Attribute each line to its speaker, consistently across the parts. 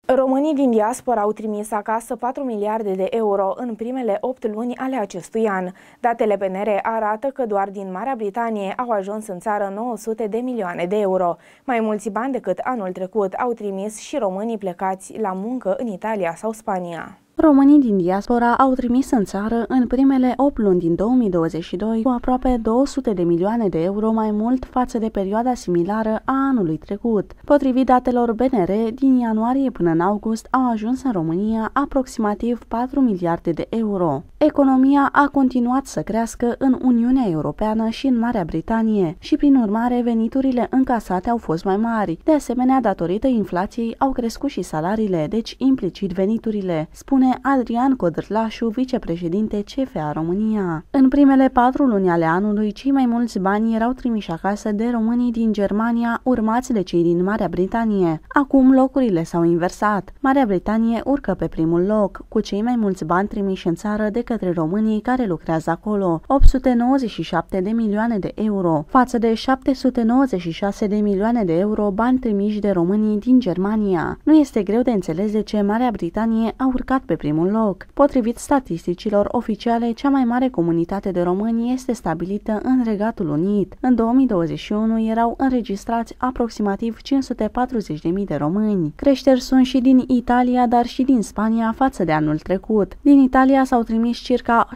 Speaker 1: Românii din diaspora au trimis acasă 4 miliarde de euro în primele 8 luni ale acestui an. Datele PNR arată că doar din Marea Britanie au ajuns în țară 900 de milioane de euro. Mai mulți bani decât anul trecut au trimis și românii plecați la muncă în Italia sau Spania.
Speaker 2: Românii din diaspora au trimis în țară în primele 8 luni din 2022 cu aproape 200 de milioane de euro mai mult față de perioada similară a anului trecut. Potrivit datelor BNR, din ianuarie până în august au ajuns în România aproximativ 4 miliarde de euro. Economia a continuat să crească în Uniunea Europeană și în Marea Britanie și, prin urmare, veniturile încasate au fost mai mari. De asemenea, datorită inflației, au crescut și salariile, deci implicit veniturile, spune Adrian Codrlașu, vicepreședinte CFA România. În primele 4 luni ale anului, cei mai mulți bani erau trimiși acasă de românii din Germania, urmați de cei din Marea Britanie. Acum locurile s-au inversat. Marea Britanie urcă pe primul loc, cu cei mai mulți bani trimiși în țară de către românii care lucrează acolo, 897 de milioane de euro, față de 796 de milioane de euro bani trimiși de românii din Germania. Nu este greu de înțeles de ce Marea Britanie a urcat pe primul loc. Potrivit statisticilor oficiale, cea mai mare comunitate de români este stabilită în Regatul Unit. În 2021 erau înregistrați aproximativ 540.000 de români. Creșteri sunt și din Italia, dar și din Spania față de anul trecut. Din Italia s-au trimis circa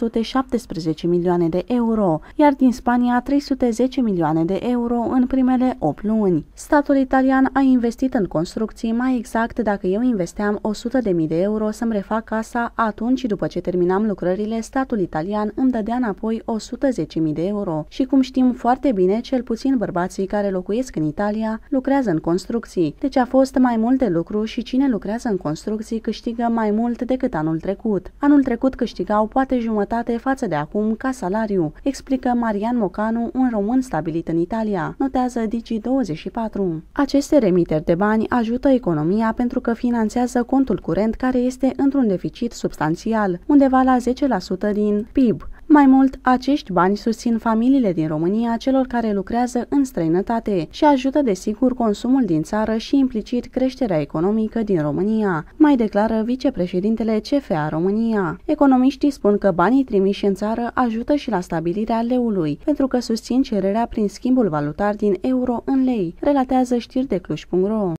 Speaker 2: 617 milioane de euro, iar din Spania 310 milioane de euro în primele 8 luni. Statul italian a investit în construcții, mai exact, dacă eu investeam 100.000 de euro să-mi refac casa, atunci, după ce terminam lucrările, statul italian îmi dădea înapoi 110.000 de euro. Și cum știm foarte bine, cel puțin bărbații care locuiesc în Italia lucrează în construcții. Deci a fost mai mult de lucru și cine lucrează în construcții câștigă mai mult decât anul trecut. Anul trecut câștigau poate jumătate față de acum ca salariu, explică Marian Mocanu, un român stabilit în Italia, notează Digi24. Aceste remiteri de bani ajută economia pentru că finanțează contul curent care este într-un deficit substanțial, undeva la 10% din PIB. Mai mult, acești bani susțin familiile din România, celor care lucrează în străinătate și ajută desigur consumul din țară și implicit creșterea economică din România, mai declară vicepreședintele CFA România. Economiștii spun că banii trimiși în țară ajută și la stabilirea leului, pentru că susțin cererea prin schimbul valutar din euro în lei, relatează știri de Cluj.ro.